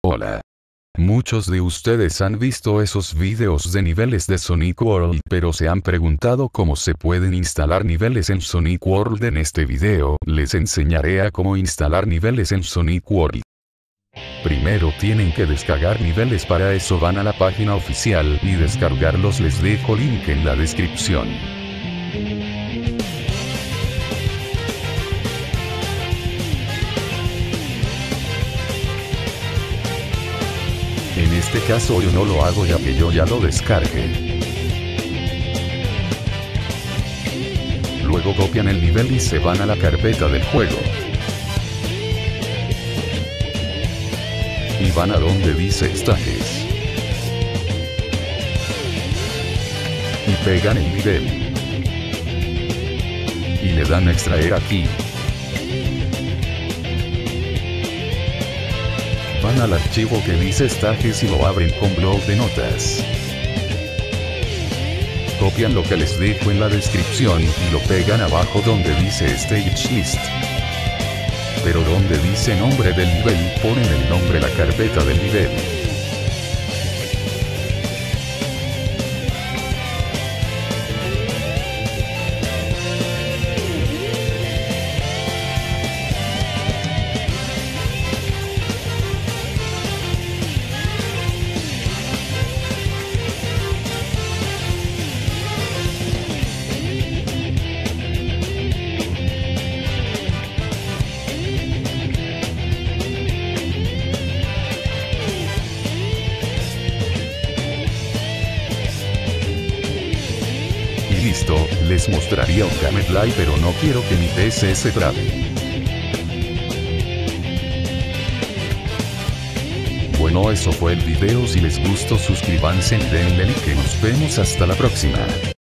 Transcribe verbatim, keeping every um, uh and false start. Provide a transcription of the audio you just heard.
Hola. Muchos de ustedes han visto esos videos de niveles de Sonic World, pero se han preguntado cómo se pueden instalar niveles en Sonic World. En este video, les enseñaré a cómo instalar niveles en Sonic World. Primero tienen que descargar niveles, para eso van a la página oficial y descargarlos, les dejo link en la descripción. En este caso yo no lo hago ya que yo ya lo descargué. Luego copian el nivel y se van a la carpeta del juego. Y van a donde dice Stages. Y pegan el nivel. Y le dan a extraer aquí. Van al archivo que dice Stages y lo abren con bloc de notas. Copian lo que les dejo en la descripción y lo pegan abajo donde dice Stage List. Pero donde dice nombre del nivel, ponen el nombre de la carpeta del nivel. Listo, les mostraría un gameplay, pero no quiero que mi P C se trabe. Bueno, eso fue el video. Si les gustó, suscríbanse y denle like, que nos vemos hasta la próxima.